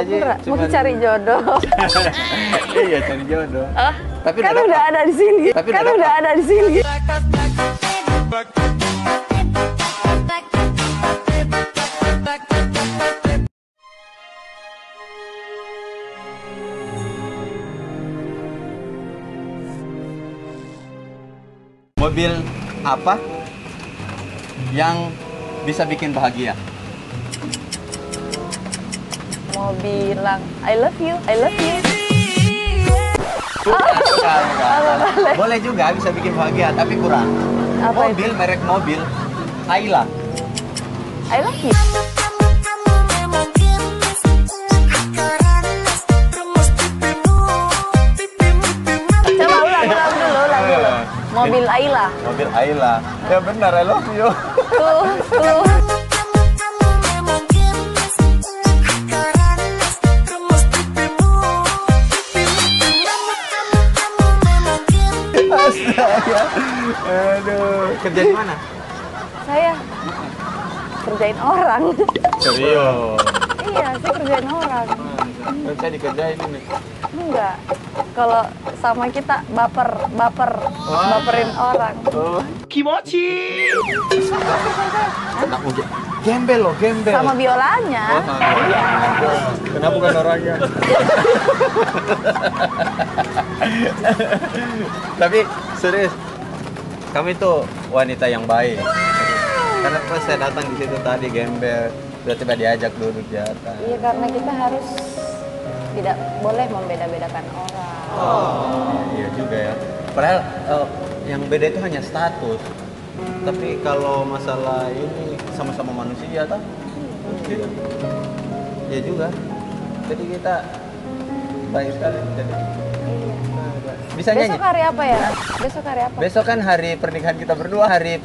Haji mau cari jodoh. Iya, cari jodoh. Tapi kan udah ada di sini. Tapi kan udah ada di sini. Mobil apa yang bisa bikin bahagia? Mau bilang I love you, I love you. Bukan. Boleh juga bisa bikin bahagia, tapi kurang. Apa Mobil, merek mobil Ayla. I love you. Coba ulang dulu. Mobil Ayla. Mobil Ayla. Ya benar, I love you. Tuh. Astaga. Aduh, kerja di mana? Saya kerjain orang. Serius. Iya, saya kerjain orang. Saya dikerjain ini. Enggak. Kalau sama kita baperin orang. Oh, kimochi. Anak mungkin gembel loh, gembel. Sama biolanya. Oh, sama biolanya. Kenapa bukan orangnya? Tapi serius, kami tuh wanita yang baik. Karena pas saya datang di situ tadi gembel, tiba-tiba diajak duduk di atas. Iya, karena kita harus tidak boleh membeda-bedakan orang. Iya juga ya. Padahal yang beda itu hanya status. Tapi kalau masalah ini sama-sama manusia toh. Iya juga. Jadi kita baik sekali. Jadi bisa nyanyi. Besok hari apa ya? Besok hari apa? Besok kan hari pernikahan kita berdua,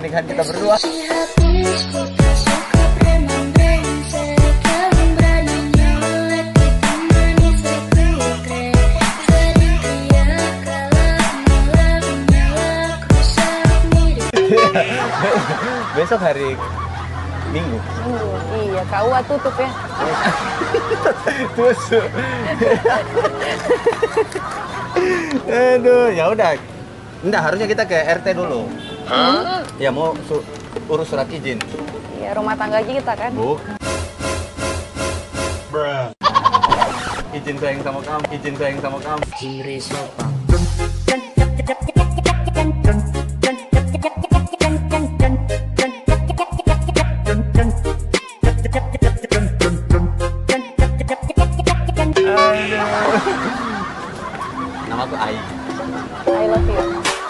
Besok hari Minggu. Iya, KUA tutup ya. Tusuk. Aduh, ya udah. Enggak, harusnya kita ke RT dulu. Ya mau urus surat izin. Iya, rumah tangga aja kita kan. Izin sayang sama kamu. Jimri Sopa. Namaku Ai. I love you.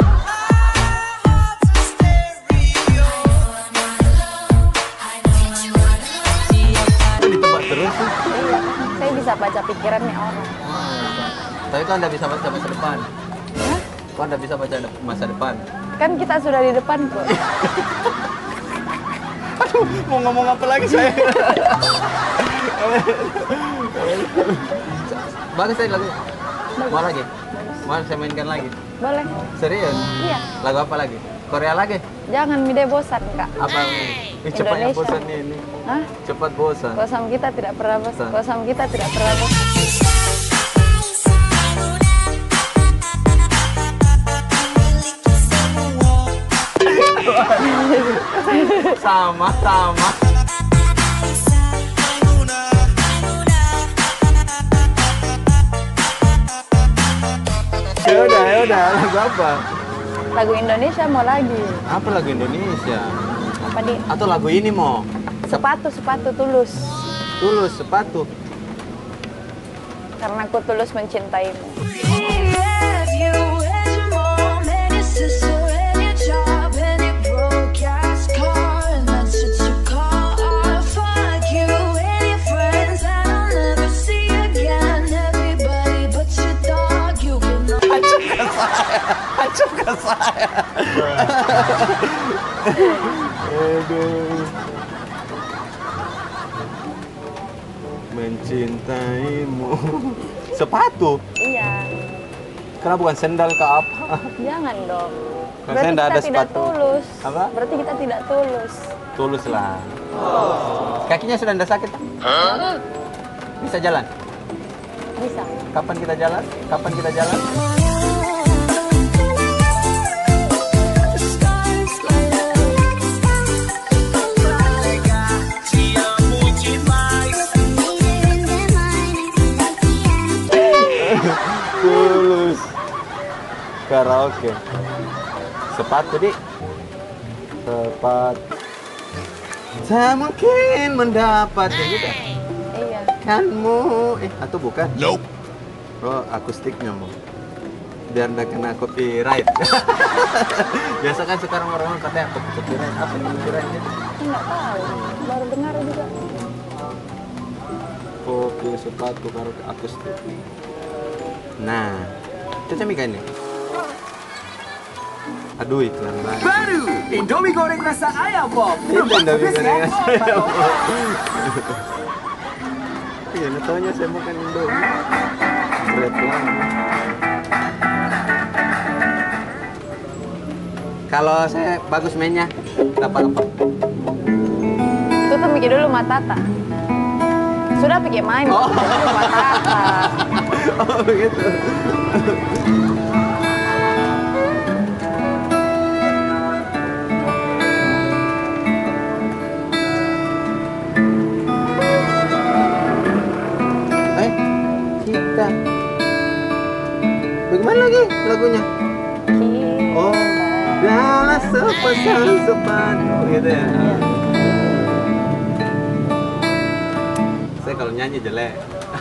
Ditebak terus sih. Iya, saya bisa baca pikirannya orang. Tapi kau anda bisa baca masa depan. Hah? Kau anda bisa baca masa depan. Kan kita sudah di depan kok. Aduh, mau ngomong apa lagi saya? Bagus saya lagu. Mau lagi? Mau saya mainkan lagi? Boleh. Serius? Iya. Lagu apa lagi? Korea lagi? Jangan mide bosan, Kak. Apa? Cepatnya Indonesia. bosan ini. Hah? Cepat bosan. Kalau sama kita tidak pernah bosan. Bosan. Kalau sama kita tidak pernah bosan. Sama. Ya udah, lagu apa? Lagu Indonesia mau lagi. Apa lagu Indonesia? Apa nih? Atau lagu ini mau? Sepatu tulus. Tulus, sepatu. Karena aku tulus mencintaimu. Hancur ke saya. Aduh. Mencintaimu. Sepatu? Iya. Kenapa bukan sendal ke apa? Jangan dong. Kan saya Berarti nggak kita ada tidak sepatu. tulus. Apa? Berarti kita tidak tulus. Tulus lah. Kakinya sudah tidak sakit? Bisa jalan? Bisa. Kapan kita jalan? Kapan kita jalan? Tulus. Karaoke. Sepatu, Dik. Sepatu. Tak mungkin mendapat yang gitu. Iya. Kanmu. Atau bukan? Nope. Oh, akustiknya mau. Biar nggak kena copyright. Biasa kan sekarang orang-orang katanya copyright. Apa yang copyright itu? Nggak tahu. Baru dengar juga. Kopi, sepatu, karaoke, akustik. Nah, itu cemikan ini. Aduh, iklan banget. Baru Indomie goreng rasa ayam pop. Itu Indomie goreng rasa ayam pop. Iya, ngetanya saya makan Indomie. Berat banget. Kalau saya bagus mainnya, dapat apa? Tutup mikir dulu matata. Sudah pikir main, Oh. dulu matata. Oh, begitu. Kita. Bagaimana lagi lagunya? Oh, dalam sepasang sepatu gitu ya. Saya kalau nyanyi jelek.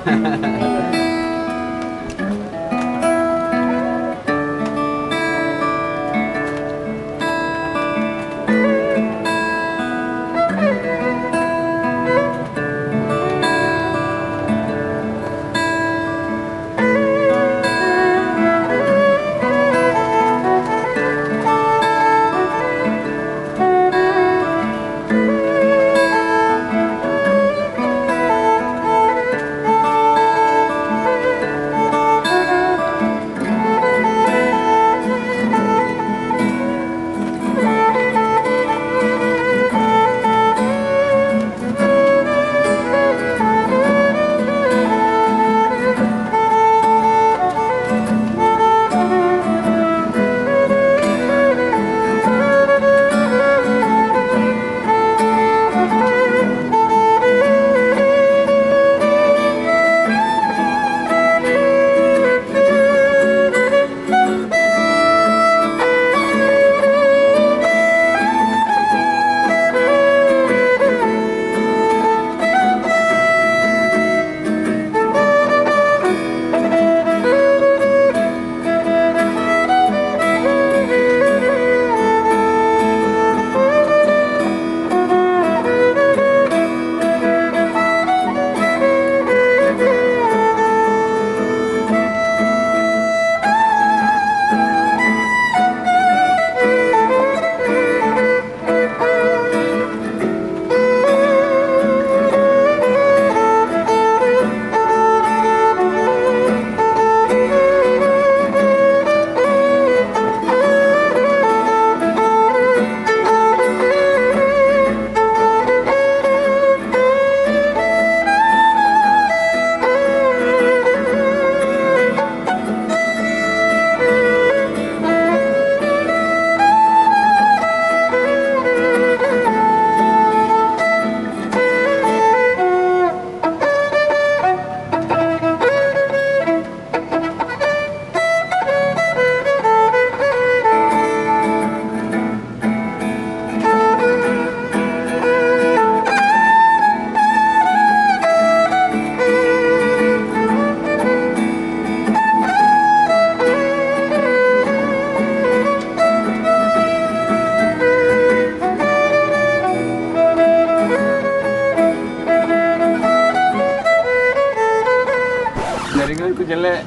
Jaringanku jelek.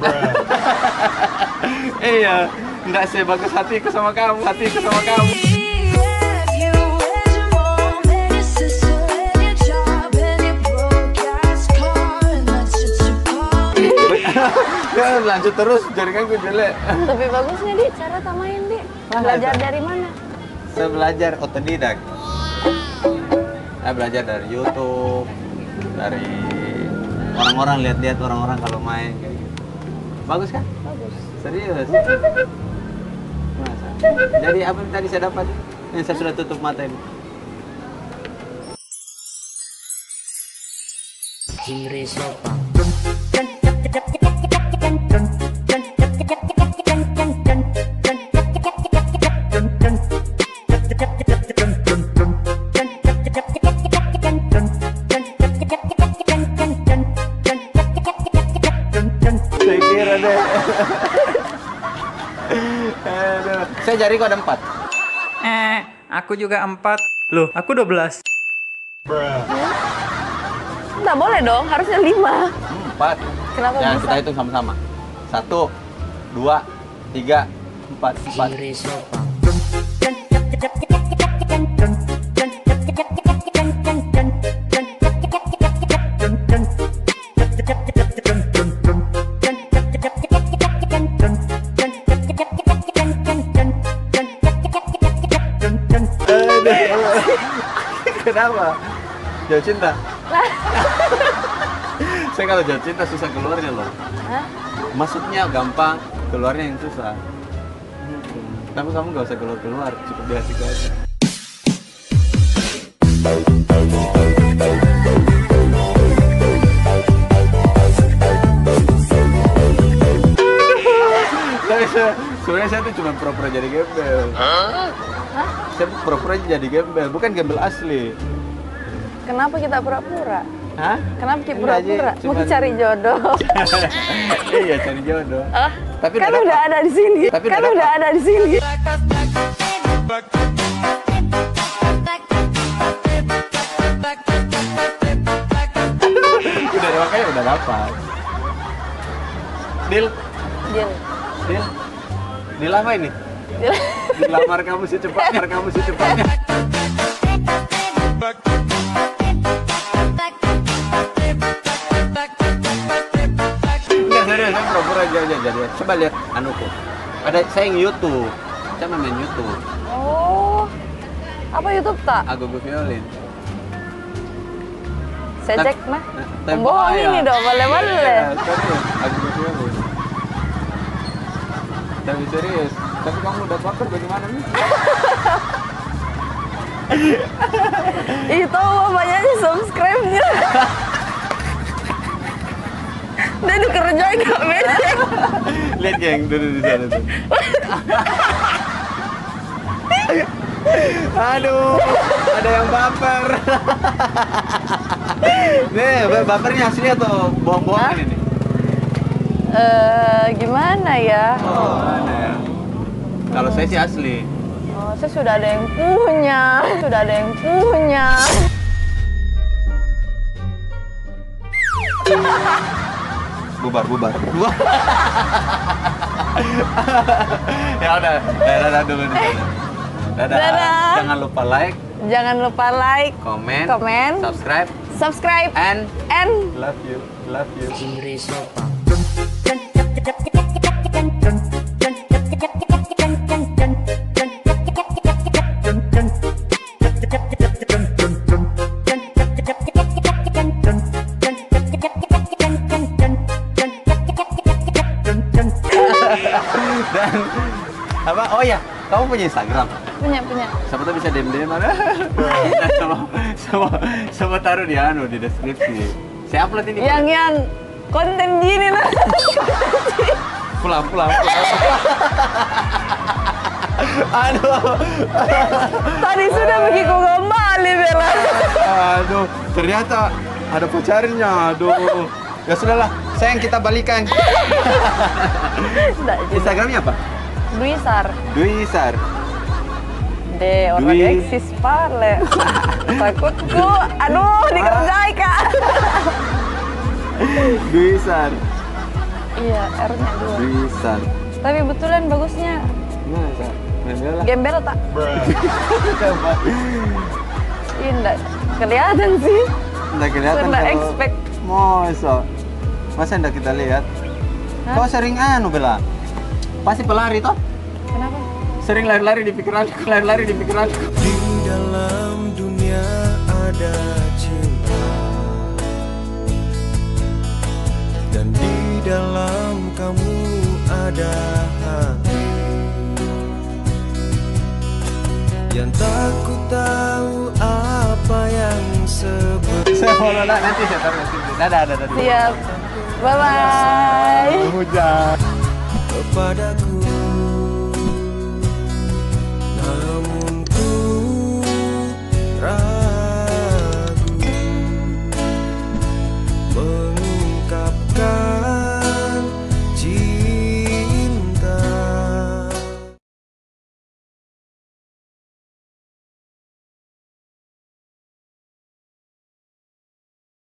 Iya, nggak sebagus hatiku sama kamu, hatiku sama kamu. Ya, lanjut terus, jaringanku jelek. Tapi bagusnya, Dik, cara tamain, Dik. Belajar dari mana? Saya belajar otodidak. Saya belajar dari YouTube, dari Orang-orang lihat-lihat orang-orang kalau main kayak gitu. Bagus kan? Bagus. Serius. Masa? Jadi apa yang tadi saya dapat? Yang saya sudah tutup mata ini. Jingre Sopa. Saya kira deh. Aduh. Saya jari kok ada 4. Aku juga 4. Loh, aku 12. Nggak boleh dong, harusnya 5. 4. Kenapa Ya, bisa? kita hitung sama-sama. 1, 2, 3, 4. Jingre Sopa. Kenapa? Jauh cinta? Saya kalau jauh cinta susah keluarnya loh. Hah? Masuknya gampang, keluarnya yang susah. Tapi kamu gak usah keluar-keluar, cukup di hati aja. Sebenarnya saya tuh cuma pura-pura jadi gembel. Hah? Saya pura-pura jadi gembel, bukan gembel asli. Kenapa kita pura-pura? Hah? Kenapa kita Enggak, Ji. pura-pura? Mau Cuman- cari jodoh. Iya, cari jodoh. Ah, Tapi kan udah udah dapat. ada di sini. Tapi Kan udah udah dapat. ada di sini. Udah makanya udah dapat. Deal, Jin. deal. Deal apa ini? Dilamar kamu secepatnya, kamu secepatnya. Enggak serius, saya pura-pura jadi. Coba lihat anuku. Ada saya yang YouTube. Saya main YouTube. Oh. Apa YouTube tak? Agogo Violin. Saya Tapi- cek nah. Tapi Pembohong bahaya. ini dong, boleh-boleh. Iya, serius. Agogo Violin. Tapi serius. Tapi kamu udah baper bagaimana nih? Itu banyaknya subscribe-nya. Dia dikerjain gak beda. Lihat geng, dulu di sana tuh. Aduh, ada yang baper. Nih, bapernya asli atau bohong-bohongan ini? Gimana ya? Oh, mana ya? Kalau saya sih asli. Oh, saya sudah ada yang punya. Sudah ada yang punya. Bubar. Ya udah, dadah dulu di sana. Dadah. Dadah. Jangan lupa like, Jangan lupa like, comment, Comment. subscribe, subscribe, and and love you. Jingre Sopa. Dan apa? Oh ya, kamu punya Instagram? punya. Siapa tuh bisa DM mana? sama taruh di di deskripsi. Saya upload ini. Yang konten gini nah. Pulang. Aduh. Tadi sudah begitu kembali Bella. Aduh, ternyata ada pacarnya. Aduh. Ya sudahlah, sayang kita balikan. Instagramnya apa? Duisar. Duisar. De orang Dwi. eksis pale. Takutku, aduh dikerjai kak. Duisar. Iya, R-nya 2. Duisar. Tapi betulan bagusnya Masa? Main bola? gembel tak? Coba. Iya, enggak kelihatan sih. Nggak kelihatan Saya nggak kalau- expect. Masa nggak kita lihat? Hah? Kau sering bela? Pasti pelari toh? Kenapa? Sering lari-lari di pikiranku. Di dalam dunia ada cinta, kamu ada hati yang tak ku tahu apa yang sebenarnya. Saya follow lah, nanti saya taruh nanti. Dadah. Siap. Bye bye. Hujan. Kepadaku